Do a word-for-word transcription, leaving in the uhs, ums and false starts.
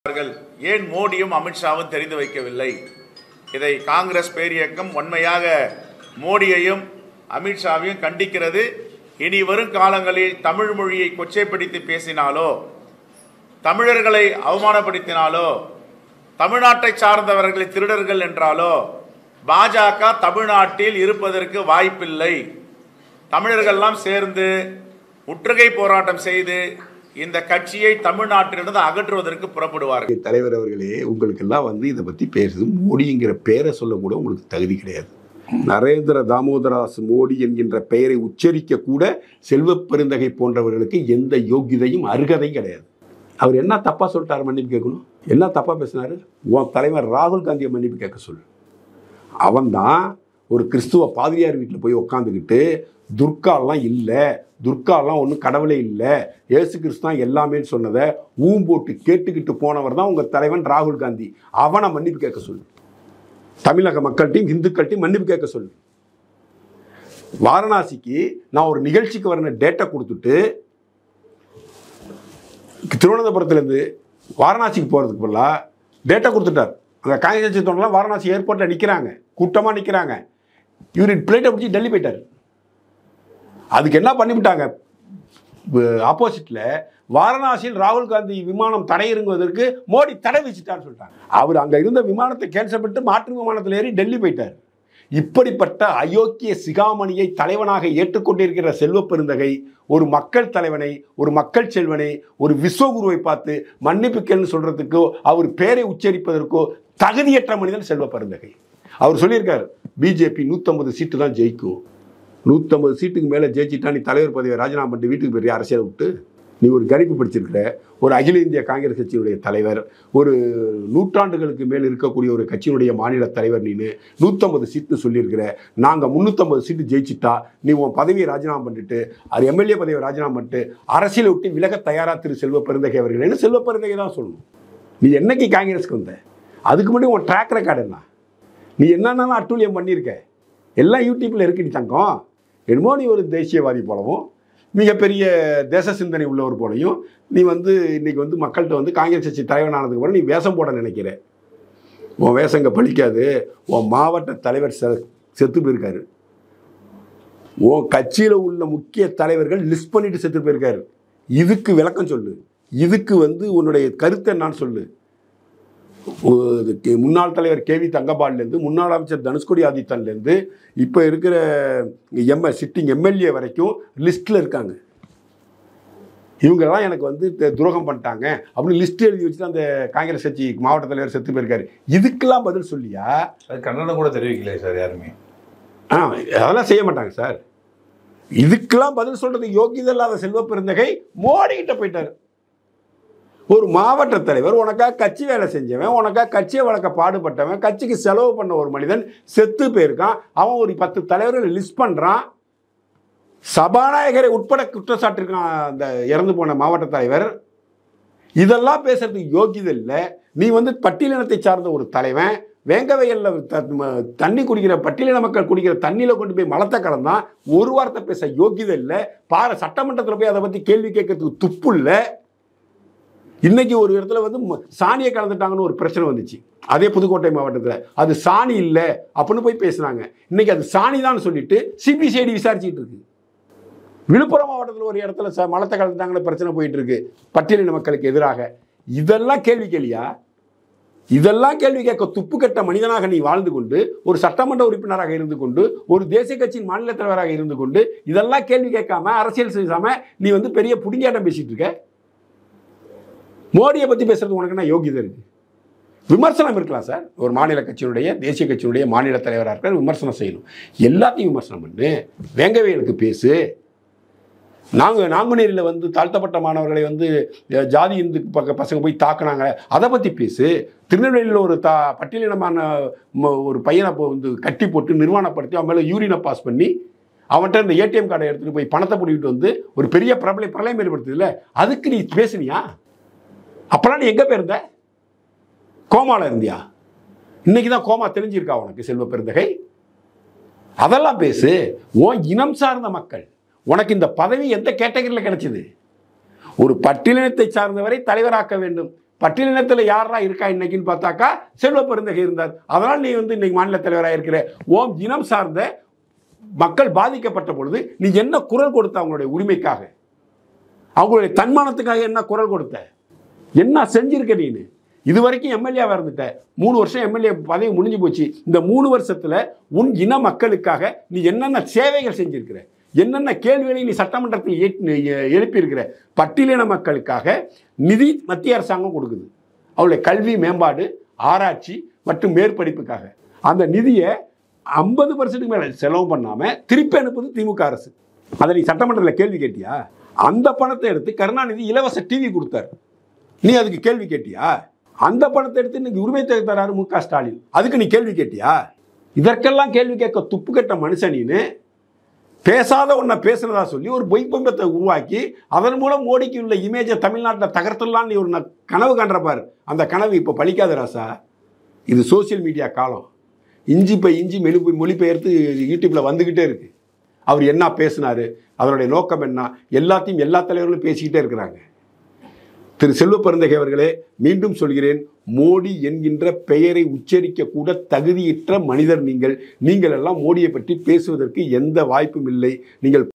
ஏன் மோடியும் அமித்ஷாவும் தெரிந்து வைக்கவில்லை? இதை காங்கிரஸ் பேரியக்கம் வன்மையாக மோடியையும் அமித்ஷாவையும் கண்டிக்கிறது. இனி வரும் காலங்களில் தமிழ் மொழியை கொச்சைப்படுத்தி பேசினாலோ, தமிழர்களை அவமானப்படுத்தினாலோ, தமிழ்நாட்டை சார்ந்தவர்களை திருடர்கள் என்றாலோ பாஜக தமிழ்நாட்டில் இருப்பதற்கு வாய்ப்பில்லை. தமிழர்கள்லாம் சேர்ந்து முற்றுகை போராட்டம் செய்து இந்த கட்சியை தமிழ்நாட்டிலிருந்து அகற்றுவதற்கு புறப்படுவார்கள். தலைவர் அவர்களே, உங்களுக்கு எல்லாம் வந்து இதை பற்றி பேசுது மோடிங்கிற பெயரை சொல்ல கூட உங்களுக்கு தகுதி கிடையாது. நரேந்திர தாமோதராஸ் மோடி என்கின்ற பெயரை உச்சரிக்க கூட செல்வ பெருந்தகை போன்றவர்களுக்கு எந்த யோகியதையும் அருகதையும் கிடையாது. அவர் என்ன தப்பா சொல்லிட்டாரு மன்னிப்பு கேட்கணும்? என்ன தப்பா பேசினாரு? உன் தலைவர் ராகுல் காந்தியை மன்னிப்பு கேட்க சொல்லு. அவன் தான் ஒரு கிறிஸ்துவ பாதிரியார் வீட்டில் போய் உட்காந்துக்கிட்டு துர்காலாம் இல்லை, துர்காலாம் ஒன்றும் கடவுளே இல்லை, ஏசு கிறிஸ்து தான் எல்லாமே சொன்னதை ஊம் போட்டு கேட்டுக்கிட்டு போனவர் தான் உங்கள் தலைவன் ராகுல் காந்தி. அவனை மன்னிப்பு கேட்க சொல்லு. தமிழக மக்கள்கிட்டையும் இந்துக்கள்கிட்டையும் மன்னிப்பு கேட்க சொல்லு. வாரணாசிக்கு நான் ஒரு நிகழ்ச்சிக்கு வரன டேட்டா கொடுத்துட்டு திருவனந்தபுரத்துலேருந்து வாரணாசிக்கு போகிறதுக்கு பதிலாக டேட்டா கொடுத்துட்டார். அங்கே காங்கிரஸ் கட்சி தொண்டர்லாம் வாரணாசி ஏர்போர்ட்டில் நிற்கிறாங்க, கூட்டமாக நிற்கிறாங்க. இவர் பிளேட்டை பிடிச்சி டெல்லி போயிட்டார். அதுக்கு என்ன பண்ணிவிட்டாங்க? ஆப்போசிட்டில் வாரணாசியில் ராகுல் காந்தி விமானம் தடையிறங்குவதற்கு மோடி தடை வச்சுட்டான்னு சொல்லிட்டாங்க. அவர் அங்கே இருந்த விமானத்தை கேன்சல் பண்ணிட்டு மாற்று விமானத்தில் ஏறி டெல்லி போயிட்டார். இப்படிப்பட்ட அயோக்கிய சிகாமணியை தலைவனாக ஏற்றுக்கொண்டிருக்கிற செல்வ பெருந்தகை ஒரு மக்கள் தலைவனை, ஒரு மக்கள் செல்வனை, ஒரு விஸ்வகுருவை பார்த்து மன்னிப்பு கேள்னு சொல்றதுக்கோ அவர் பேரை உச்சரிப்பதற்கோ தகுதியற்ற மனிதன் செல்வ பெருந்தகை. அவர் சொல்லியிருக்கார், பிஜேபி நூற்றம்பது சீட்டு தான் ஜெயிக்கும். நூற்றம்பது சீட்டுக்கு மேலே ஜெயிச்சிட்டா நீ தலைவர் பதவியை ராஜினாமா பண்ணிட்டு வீட்டுக்கு போய் அரசியலை விட்டு நீ ஒரு கணிப்பு படிச்சிருக்கிற ஒரு அகில இந்திய காங்கிரஸ் கட்சியினுடைய தலைவர், ஒரு நூற்றாண்டுகளுக்கு மேல் இருக்கக்கூடிய ஒரு கட்சியினுடைய மாநில தலைவர். நீனு நூற்றம்பது சீட்டு சொல்லியிருக்கிற, நாங்கள் முந்நூற்றம்பது சீட்டு ஜெயிச்சிட்டா நீ உன் பதவியை ராஜினாமா பண்ணிட்டு அது எம்எல்ஏ பதவியை ராஜினாமா பண்ணிட்டு அரசியலை விட்டு விலக தயாரா திரு செல்வ பெருந்தகை அவர்கள்னு செல்வ பெருந்தகை தான் சொல்லணும். நீ என்னைக்கு காங்கிரஸ்க்கு வந்த? அதுக்கு முன்னாடி உன் ட்ராக் ரெக்கார்டு என்ன? நீ என்னென்னாலும் அட்டூழியம் பண்ணியிருக்க, எல்லாம் யூடியூப்பில் இருக்கு. நீ தங்கம் என்னமோ நீ ஒரு தேசியவாதி போலவும் மிகப்பெரிய தேச சிந்தனை உள்ளவர் போலையும் நீ வந்து இன்னைக்கு வந்து மக்கள்கிட்ட வந்து காங்கிரஸ் கட்சி தலைவனானதுக்கு அப்புறம் நீ வேஷம் போட நினைக்கிற. உன் வேஷங்க பழிக்காது. உன் மாவட்ட தலைவர் செ செத்து போயிருக்காரு. உன் கட்சியில் உள்ள முக்கிய தலைவர்கள் லிஸ்ட் பண்ணிட்டு செத்து போயிருக்காரு. இதுக்கு விளக்கம் சொல்லு. இதுக்கு வந்து உன்னுடைய கருத்து என்னான்னு சொல்லு. முன்னாள் தலைவர் கே வி தங்கபால்லேருந்து முன்னாள் அமைச்சர் தனுஷ்கோடி ஆதித்தன்லேருந்து இப்போ இருக்கிற எம் சிட்டிங் எம்எல்ஏ வரைக்கும் லிஸ்ட்டில் இருக்காங்க. இவங்கெல்லாம் எனக்கு வந்து துரோகம் பண்ணிட்டாங்க அப்படின்னு லிஸ்ட் எழுதி வச்சுட்டு அந்த காங்கிரஸ் கட்சி மாவட்ட தலைவர் செத்து போயிருக்காரு. இதுக்கெல்லாம் பதில் சொல்லியா? கண்டனம் கூட தெரிவிக்கலையே சார் யாருமே. ஆ, அதெல்லாம் செய்ய மாட்டாங்க சார். இதுக்கெல்லாம் பதில் சொல்றது யோகியதை இல்லாத செல்வ பெருந்தகை மோடிக்கிட்ட போயிட்டார். ஒரு மாவட்ட தலைவர், உனக்காக கட்சி வேலை செஞ்சவன், உனக்காக கட்சியை வளர்க்க பாடுபட்டவன், கட்சிக்கு செலவு பண்ண ஒரு மனிதன் செத்து போயிருக்கான். அவன் ஒரு பத்து தலைவர்களை லிஸ்ட் பண்ணுறான். சபாநாயகரை உட்பட குற்றச்சாட்டு இருக்கான் அந்த இறந்து போன மாவட்ட தலைவர். இதெல்லாம் பேசுறதுக்கு யோகியதை இல்லை. நீ வந்து பட்டியலினத்தை சார்ந்த ஒரு தலைவன், வேங்க வயலில் தண்ணி குடிக்கிற பட்டியலின மக்கள் குடிக்கிற தண்ணியில் கொண்டு போய் மலத்தை கலந்தான். ஒரு வார்த்தை பேச யோகியதை இல்லை. பார சட்டமன்றத்தில் போய் அதை பற்றி கேள்வி கேட்கறதுக்கு துப்பு இல்லை. இன்னைக்கு ஒரு இடத்துல வந்து சாணியை கலந்துட்டாங்கன்னு ஒரு பிரச்சனை வந்துச்சு, அதே புதுக்கோட்டை மாவட்டத்தில். அது சாணி இல்லை அப்படின்னு போய் பேசுனாங்க. இன்னைக்கு அது சாணி தான் சொல்லிட்டு சிபிசிஐடி விசாரிச்சுட்டு இருக்கு. விழுப்புரம் மாவட்டத்தில் ஒரு இடத்துல மலத்தை கலந்துட்டாங்கன்னு பிரச்சனை போயிட்டு இருக்கு பட்டியலின மக்களுக்கு எதிராக. இதெல்லாம் கேள்வி கேளியா? இதெல்லாம் கேள்வி கேட்க துப்பு கட்ட மனிதனாக நீ வாழ்ந்து கொண்டு, ஒரு சட்டமன்ற உறுப்பினராக இருந்து கொண்டு, ஒரு தேசிய கட்சியின் மாநில தலைவராக இருந்து கொண்டு இதெல்லாம் கேள்வி கேட்காம அரசியல் செய்யாம நீ வந்து பெரிய புடிங்காட்டம் பேசிட்டு இருக்க. மோடியை பற்றி பேசுறது உனக்கு என்ன யோகியதை இருக்கு? விமர்சனம் இருக்கலாம் சார். ஒரு மாநில கட்சியினுடைய தேசிய கட்சியினுடைய மாநில தலைவராக இருக்கிற விமர்சனம் செய்யணும். எல்லாத்தையும் விமர்சனம் பண்ணு. வேங்கவேலுக்கு பேசு. நாங்கள் நாங்குநேரியில் வந்து தாழ்த்தப்பட்ட மாணவர்களை வந்து ஜாதி இந்து பக்க பசங்க போய் தாக்குனாங்க, அதை பற்றி பேசு. திருநெல்வேலியில் ஒரு தா பட்டியலினமான ஒரு பையனை வந்து கட்டி போட்டு நிர்வாணப்படுத்தி அவன் மேலே யூரினை பாஸ் பண்ணி அவன்கிட்ட இந்த ஏடிஎம் கார்டை எடுத்துகிட்டு போய் பணத்தை பிடிக்கிட்டு வந்து ஒரு பெரிய பிரபலை பிரளயம் ஏற்படுத்துதில்ல, அதுக்கு நீ பேசுனியா? அப்பெல்லாம் நீ எங்கே போயிருந்த? கோமாவில் இருந்தியா? இன்னைக்கு தான் கோமா தெரிஞ்சிருக்கா உனக்கு செல்வ பெருந்தகை? அதெல்லாம் பேசு. உன் இனம் சார்ந்த மக்கள், உனக்கு இந்த பதவி எந்த கேட்டகரியில் கிடைச்சது? ஒரு பட்டியலினத்தை சார்ந்தவரை தலைவராக்க வேண்டும், பட்டியலினத்தில் யாரா இருக்கா இன்னைக்குன்னு பார்த்தாக்கா செல்வ பெருந்தகை இருந்தார். அதனால் நீ வந்து இன்னைக்கு மாநில தலைவராக இருக்கிற. ஓம் இனம் சார்ந்த மக்கள் பாதிக்கப்பட்ட பொழுது நீ என்ன குரல் கொடுத்த? அவங்களுடைய உரிமைக்காக, அவங்களுடைய தன்மானத்துக்காக என்ன குரல் கொடுத்த? என்ன செஞ்சிருக்க நீனு? இது வரைக்கும் எம்எல்ஏவாக இருந்துட்ட. மூணு வருஷம் எம்எல்ஏ பதவி முடிஞ்சு போச்சு. இந்த மூணு வருஷத்துல உன் இன மக்களுக்காக நீ என்னென்ன சேவைகள் செஞ்சிருக்கிற? என்னென்ன கேள்விகளை நீ சட்டமன்றத்தில் எழுப்பியிருக்கிற? பட்டியலின மக்களுக்காக நிதி மத்திய அரசாங்கம் கொடுக்குது, அவளுடைய கல்வி மேம்பாடு, ஆராய்ச்சி மற்றும் மேற்படிப்புக்காக. அந்த நிதியை ஐம்பது பர்சன்ட்டுக்கு மேலே செலவு பண்ணாமல் திருப்பி அனுப்புது திமுக அரசு. அதை நீ சட்டமன்றத்தில் கேள்வி கேட்டியா? அந்த பணத்தை எடுத்து கருணாநிதி இலவச டிவி கொடுத்தார், நீ அதுக்கு கேள்வி கேட்டியா? அந்த பணத்தை எடுத்து இன்னைக்கு உரிமை தொகை தராரு மு க ஸ்டாலின், அதுக்கு நீ கேள்வி கேட்டியா? இதற்கெல்லாம் கேள்வி கேட்க துப்பு கட்ட மனுஷனின்னு பேசாத ஒன்றை பேசுறதா சொல்லி ஒரு பொய்ப்பம்பத்தை உருவாக்கி அதன் மூலம் மோடிக்கு உள்ள இமேஜை தமிழ்நாட்டில் தகர்த்துலாம் நீ ஒரு கனவு காண்றப்பார். அந்த கனவு இப்போ பலிக்காத ராசா. இது சோசியல் மீடியா காலம். இஞ்சி பை இஞ்சி மெலி மொழிபெயர்த்து யூடியூப்ல வந்துக்கிட்டே இருக்கு. அவர் என்ன பேசினாரு, அதனுடைய நோக்கம் என்ன, எல்லாத்தையும் எல்லா தலைவர்களும் பேசிக்கிட்டே இருக்கிறாங்க. திரு செல்வ பெருந்தகை அவர்களே, மீண்டும் சொல்கிறேன், மோடி என்கின்ற பெயரை உச்சரிக்க கூட தகுதியற்ற மனிதர் நீங்கள். நீங்கள் எல்லாம் மோடியை பற்றி பேசுவதற்கு எந்த வாய்ப்பும் இல்லை. நீங்கள்